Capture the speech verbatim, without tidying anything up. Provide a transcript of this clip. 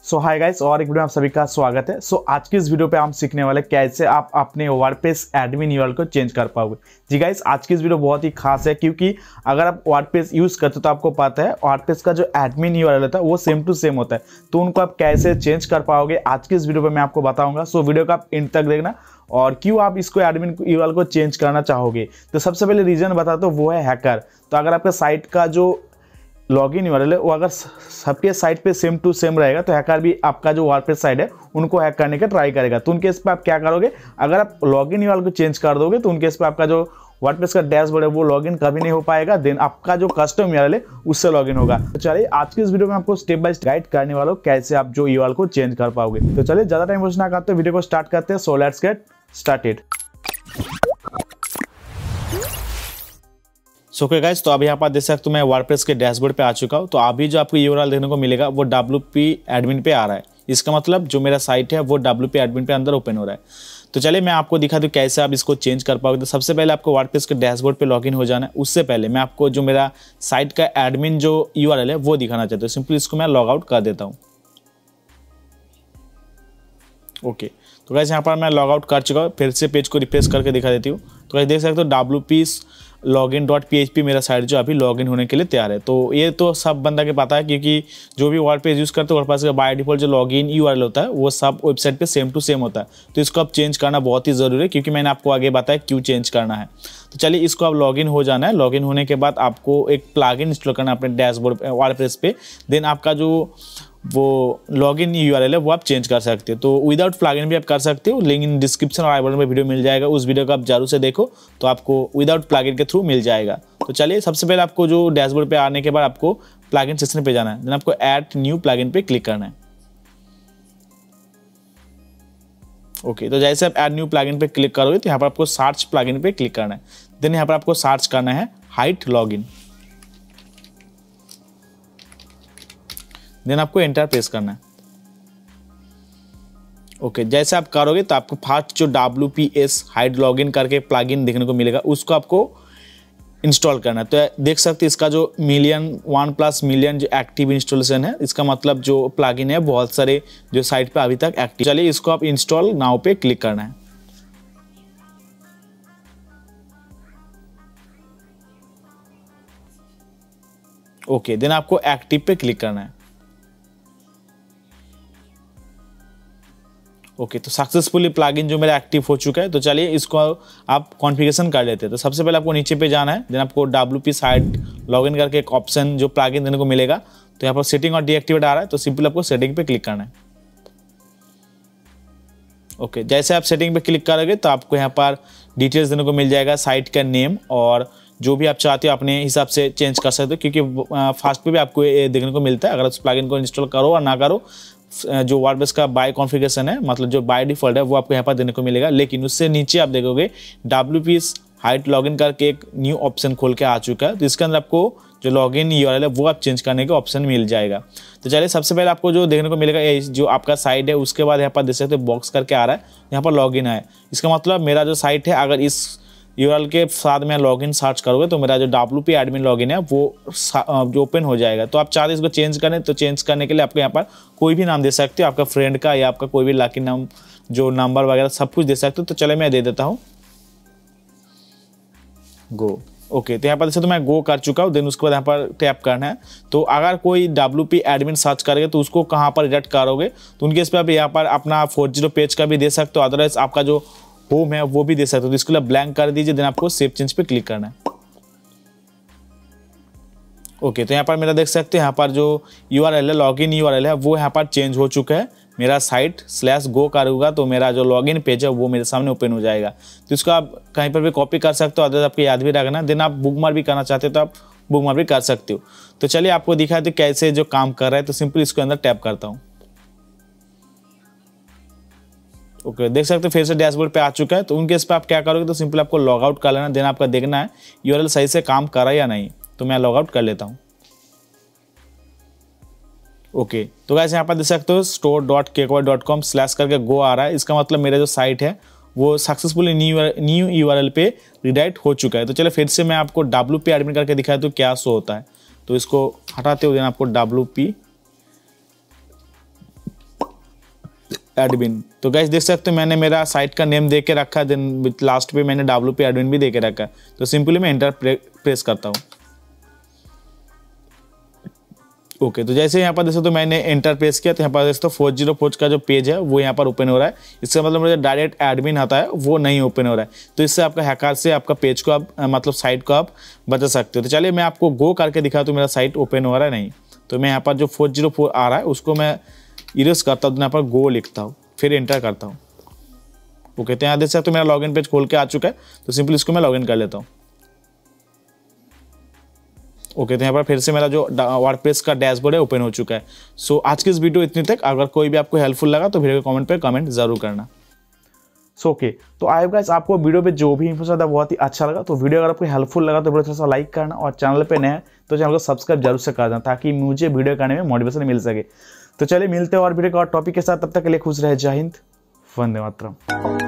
सो hi guys, और एक video में आप सभी का स्वागत है। सो so, आज की इस वीडियो पे हम सीखने वाले कैसे आप अपने वर्डप्रेस एडमिन यूआरएल को चेंज कर पाओगे। जी गाइस, आज की इस वीडियो बहुत ही खास है क्योंकि अगर आप वर्डप्रेस यूज करते हो तो आपको पता है वर्डप्रेस का जो एडमिन यूआरएल होता है वो सेम टू सेम होता है, तो उनको आप कैसे चेंज कर पाओगे आज की इस वीडियो पे मैं आपको बताऊंगा। सो so, वीडियो का आप एंड तक देखना और क्यों आप इसको एडमिन यूआरएल को चेंज करना चाहोगे। तो सबसे पहले रीजन बताता हूँ, वो है हैकर। तो अगर आपका साइट का जो लॉगिन यूआरएल है वो अगर सबके साइट पे सेम टू सेम रहेगा तो हैकर भी आपका जो वर्डप्रेस साइट है उनको हैक करने का ट्राई करेगा। तो उनके इस पे आप क्या करोगे, अगर आप लॉगिन यूआरएल को चेंज कर दोगे तो उनके इस पे आपका जो वर्डप्रेस का डैशबोर्ड है वो लॉगिन कभी नहीं हो पाएगा, देन आपका जो कस्टम यूआरएल है उससे लॉगिन होगा। तो चलिए आज की इस वीडियो में आपको स्टेप बाय स्टेप गाइड करने वाला हूं कैसे आप जो यूआरएल को चेंज कर पाओगे। तो चलिए ज्यादा टाइम वेस्ट ना करते वीडियो को स्टार्ट करते हैं। So let's get started. So okay guys, तो अभी यहाँ पर देख सकते हो मैं वर्डप्रेस के डैशबोर्ड पे आ चुका हूँ। तो अभी जो आपको यूआरएल देखने को मिलेगा वो डब्ल्यूपी एडमिन पे आ रहा है। इसका मतलब जो मेरा साइट है वो डब्ल्यूपी एडमिन पे अंदर ओपन हो रहा है। तो चलिए मैं आपको दिखा दूँ कैसे आप इसको चेंज कर पाओगे। तो सबसे पहले आपको वर्डप्रेस के डैशबोर्ड पे लॉगिन हो जाना है। उससे पहले मैं आपको जो मेरा साइट का एडमिन जो यूआरएल है वो दिखाना चाहता हूँ। सिंपली इसको मैं लॉग आउट कर देता हूँ। ओके, तो गाइस यहाँ पर मैं लॉग आउट कर चुका हूँ। फिर से पेज को रिफ्रेश करके दिखा देती हूँ। तो गाइस देख सकते हो WP login dot P H P मेरा साइट जो अभी लॉगिन होने के लिए तैयार है। तो ये तो सब बंदा के पता है क्योंकि जो भी वर्डप्रेस यूज़ करते हैं वर्डप्रेस का बाय डिफॉल्ट जो लॉगिन यूआरएल होता है वो सब वेबसाइट पे सेम टू सेम होता है। तो इसको आप चेंज करना बहुत ही ज़रूरी है क्योंकि मैंने आपको आगे बताया क्यों चेंज करना है। तो चलिए इसको आप लॉगिन हो जाना है। लॉगिन होने के बाद आपको एक प्लगइन इंस्टॉल करना है अपने डैशबोर्ड वर्डप्रेस पे। देन आपका जो वो लॉगिन यूआरएल है वो आप चेंज कर सकते हो। तो विदाउट प्लगइन भी आप कर सकते हो। लिंक इन डिस्क्रिप्शन और आई बटन में वीडियो मिल जाएगा, उस वीडियो को आप जरूर से देखो तो आपको विदाउट प्लगइन के थ्रू मिल जाएगा। तो चलिए सबसे पहले आपको जो डैशबोर्ड पे आने के बाद आपको प्लगइन सेक्शन पे जाना है। देन आपको ऐड न्यू प्लगइन पे क्लिक करना है। ओके, तो जैसे आप ऐड न्यू प्लगइन पे क्लिक करोगे तो यहाँ पर आपको सर्च प्लगइन पे क्लिक करना है। देन यहाँ पर आपको सर्च करना है हाइट लॉगिन। देन आपको एंटर प्रेस करना है। ओके, जैसे आप करोगे तो आपको फर्स्ट जो डब्ल्यूपीएस हाइड लॉगिन करके प्लगइन देखने को मिलेगा उसको आपको इंस्टॉल करना है। तो देख सकते हैं इसका जो मिलियन वन प्लस मिलियन जो एक्टिव इंस्टॉलेशन है, इसका मतलब जो प्लगइन है बहुत सारे जो साइट पे अभी तक एक्टिव। चलिए इसको आप इंस्टॉल नाउ पे क्लिक करना है। ओके, देन आपको एक्टिव पे क्लिक करना है। ओके okay, तो सक्सेसफुली प्लगइन जो मेरा एक्टिव हो चुका है। तो चलिए इसको आप कॉन्फ़िगरेशन कर लेते हैं। तो सबसे पहले आपको नीचे पे जाना है। देन आपको डब्ल्यूपी साइट लॉगिन करके एक ऑप्शन जो प्लगइन देने को मिलेगा। तो यहाँ पर सेटिंग और डीएक्टिवेट आ रहा है, तो सिंपल आपको सेटिंग पे क्लिक करना है। ओके okay, जैसे आप सेटिंग पे क्लिक करोगे तो आपको यहाँ पर डिटेल्स देने को मिल जाएगा, साइट का नेम और जो भी आप चाहते हो अपने हिसाब से चेंज कर सकते हो क्योंकि फास्ट पे भी आपको ये देखने को मिलता है। अगर उस प्लगइन को इंस्टॉल करो और ना करो, जो वर्डप्रेस का बाय कॉन्फ़िगरेशन है मतलब जो बाय डिफॉल्ट है वो आपको यहाँ पर देने को मिलेगा। लेकिन उससे नीचे आप देखोगे डब्ल्यूपी हाइट लॉगिन करके एक न्यू ऑप्शन खोल के आ चुका है। तो इसके अंदर आपको जो लॉगिन यूआरएल है वो आप चेंज करने का ऑप्शन मिल जाएगा। तो चलिए सबसे पहले आपको जो देखने को मिलेगा जो आपका साइट है उसके बाद यहाँ पर देख सकते हो बॉक्स करके आ रहा है, यहाँ पर लॉगिन है। इसका मतलब मेरा जो साइट है अगर इस यूआरएल के साथ में लॉगिन सर्च करोगे तो मेरा जो डब्ल्यूपी एडमिन लॉगिन है वो जो ओपन हो जाएगा। तो आप चाहते इसको चेंज करें तो चेंज करने के लिए आपको यहाँ पर कोई भी नाम दे सकते हो, आपका फ्रेंड का या आपका कोई भी लाकी नाम जो नंबर वगैरह सब कुछ दे सकते हो। तो चले मैं दे देता हूँ गो। ओके, तो यहाँ पर जैसे तो मैं गो कर चुका हूँ। देन उसके बाद यहाँ पर टैप करना है। तो अगर कोई डब्ल्यूपी एडमिन सर्च करेगा तो उसको कहाँ पर रिडायरेक्ट करोगे, तो उनके इस पर आप यहाँ पर अपना फोर जीरो पेज का भी दे सकते हो, अदरवाइज आपका जो होम है वो भी दे सकते हो। तो इसके लिए ब्लैंक कर दीजिए। देन आपको सेव चेंज पे क्लिक करना है। ओके, तो यहाँ पर मेरा देख सकते हैं यहाँ पर जो यूआरएल है लॉगिन यूआरएल है वो यहाँ पर चेंज हो चुका है। मेरा साइट स्लैश गो करूँगा तो मेरा जो लॉगिन पेज है वो मेरे सामने ओपन हो जाएगा। तो इसको आप कहीं पर भी कॉपी कर सकते हो, अदरवाइज आपको याद भी रखना। देन आप बुकमार्क भी करना चाहते हो तो आप बुकमार्क भी कर सकते हो। तो चलिए आपको दिखाते कैसे जो काम कर रहा है। तो सिंपल इसके अंदर टैप करता हूँ। ओके okay, देख सकते हो फिर से डैशबोर्ड पे आ चुका है। तो उनके इस पर आप क्या करोगे तो सिंपल आपको लॉग आउट कर लेना। देन आपका देखना है यूआरएल सही से काम कर रहा है या नहीं। तो मैं लॉग आउट कर लेता हूँ। ओके okay, तो गाइस यहाँ पर देख सकते हो स्टोर डॉट केकवाई डॉट कॉम स्लैश करके गो आ रहा है। इसका मतलब मेरा जो साइट है वो सक्सेसफुली न्यू न्यू यूआरएल पे रिडायरेक्ट हो चुका है। तो चलिए फिर से मैं आपको डब्ल्यूपी एडमिन करके दिखाया तो क्या शो होता है। तो इसको हटाते हुए आपको डब्ल्यूपी एडमिन। तो गाइस देख सकते हो मैंने मेरा साइट का नेम दे के रखा है, देन लास्ट पे मैंने डब्ल्यू पी एडमिन भी दे के रखा है। तो सिंपली मैं एंटर प्रेस करता हूँ। ओके okay, तो जैसे यहाँ पर देख सकते हो मैंने एंटर प्रेस किया, तो यहाँ पर देख सकते हो फोर जीरो फोर का जो पेज है वो यहाँ पर ओपन हो रहा है। इसका मतलब मुझे डायरेक्ट एडमिन आता है वो नहीं ओपन हो रहा है। तो इससे आपका हैकर से आपका पेज को आप मतलब साइट को आप बचा सकते हो। तो चलिए मैं आपको गो करके दिखा तो मेरा साइट ओपन हो रहा है नहीं। तो मैं यहाँ पर जो फोर जीरो फोर आ रहा है उसको मैं इरेज करता हूँ, यहाँ पर गो लिखता हूँ, फिर एंटर करता हूँ। ओके, तो यहाँ देख सकते हो मेरा लॉगिन पेज खोल के आ चुका है। तो सिंपली इसको मैं लॉगिन कर लेता हूँ। ओके, तो यहाँ पर फिर से मेरा जो वर्डप्रेस का डैशबोर्ड है ओपन हो चुका है। सो आज की इस वीडियो इतनी तक। अगर कोई भी आपको हेल्पफुल लगा तो वीडियो के कमेंट पे कमेंट जरूर करना। सो ओके, तो आई गाइस आपको वीडियो पे जो भी इन्फो था बहुत ही अच्छा लगा। तो वीडियो अगर आपको हेल्पफुल लगा तो वीडियो थोड़ा सा लाइक करना, और चैनल पे नए हैं तो चैनल को सब्सक्राइब जरूर से कर देना ताकि मुझे वीडियो करने में मोटिवेशन मिल सके। तो चलिए मिलते हैं और वीडियो का और टॉपिक के साथ, तब तक के लिए खुश रहे। जय हिंद, वंदे मातरम।